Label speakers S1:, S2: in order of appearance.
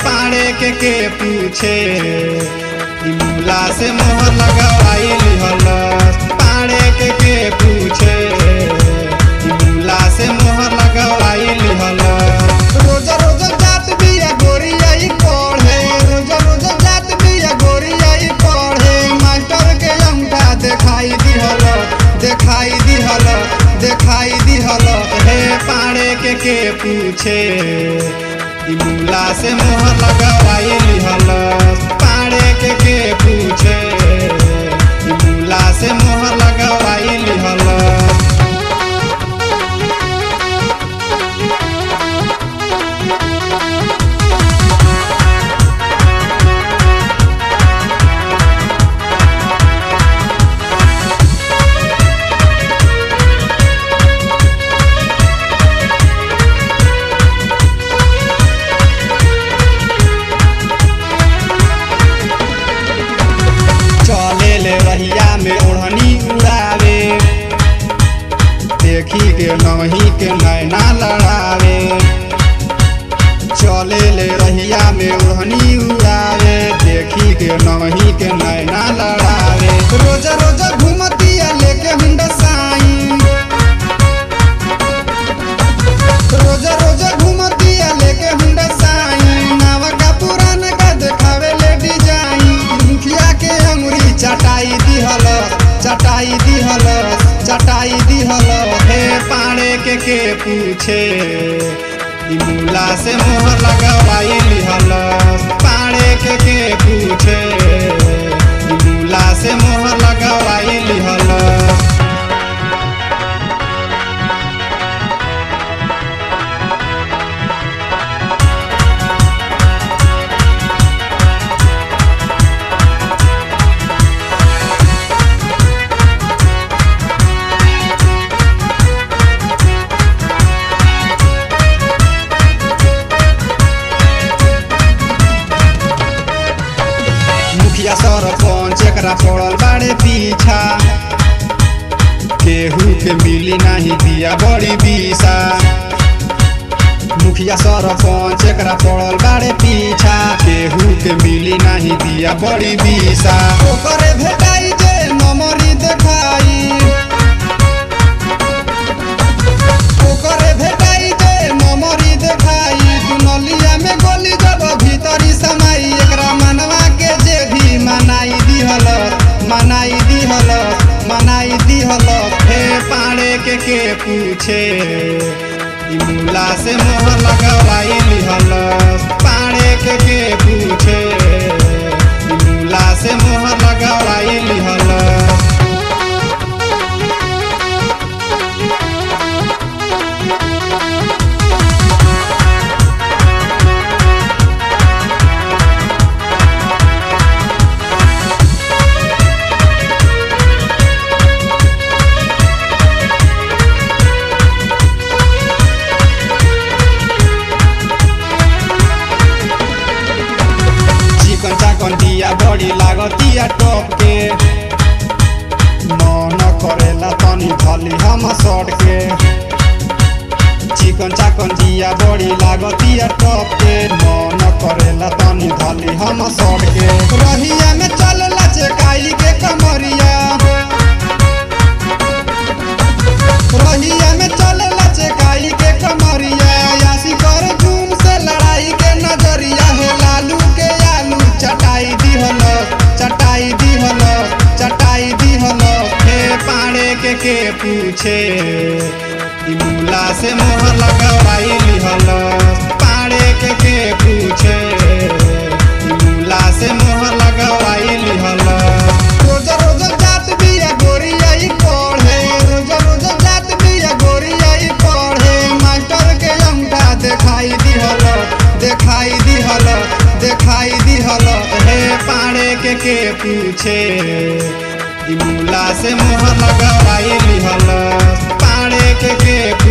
S1: पाड़े के पूछे मूला से मोहर लगवाई लिहलस। पाड़े के पूछे मूला से मोहर लगवाई लिहलस। रोज रोज जात बिया गोरियाई पढ़े, रोज रोज जात बिया गोरियाई पढ़े। मास्टर के अंगूठा दिखाई दिहल, दिखाई दिहल, दिखाई दिहल। हे पाड़े के पूछे मूला से मोहर लगवाई लिहलस। पाड़े के पूछे मूला से मोहर लगवाई लिहलस। रहिया में ओढ़नी उड़ावे, देखी के नवही के नैना लड़ावे। चले ले रहिया में ओढ़नी उड़ावे, देखी के नवही के नैना लड़ावे। रोज रोज घूमतिया लेके हुंडा साइन, रोज रोज घूमतिया लेके हुंडा साइन। नवा का पुराना का देखावे ले डिजाइन। मुखिया के अंगुरी चटाई दिहल, चटाई दिहल, चटाई दिहल। हे पाड़े के पूछे मूला से मोहर लगवाई लिहलस। पाड़े के पूछे मूला से मोहर लगवाई लिहलस। मुखिया सरपंच एकरा पड़ल बाड़े पीछा, केहू के मिली नहीं दिया बड़ी बीसा। मुखिया सरपंच एकरा पड़ल बाड़े पीछा, केहू के मिली नहीं दिया बड़ी बीसा। ओकरे भेटाई जे नमरी देखाई, ओकरे भेटाई जे नमरी देखाई। दुनलिया में गोली जब भीतरी समाई, एकरा मनवा के जे भी मनाई दिहल, मनाई दिहल, मनाई दिहल। हे पाड़े के पूछे मूला से मोहर लगवाई लिहलस। पाड़े के पूछे मूला से मोहर लगवाई लिहलस। दिया बड़ी लागतिया टॉप के, मन करेला तनी भली हम सट के। चिकन चाकन दिया बड़ी लागतिया टॉप के, मन करेला तनी भली हम सट के। रहिया में चलला चेकाई के कमरिया, रहिया में चलला चेकाई के कमरिया। यासी कर झूम से लड़ाई के नजरिया। हे लालू के आलू चटाई दिहल, चटाई दिहल, चटाई दिहल। हे पाड़े के पूछे मूला से मोहर लगवाई लिहलस। पाड़े के पूछे मूला से मोहर लगवाई लिहलस। रोज रोज जात बिया गोरियाई पढ़े, रोज रोज जात बिया गोरियाई पढ़े। मास्टर के अंगूठा दिखाई दिहल, दिखाई दिहल, दिखाई दिहल। हे पाड़े के पूछे मूला से मोहर लगवाई लिहलस। पाड़े के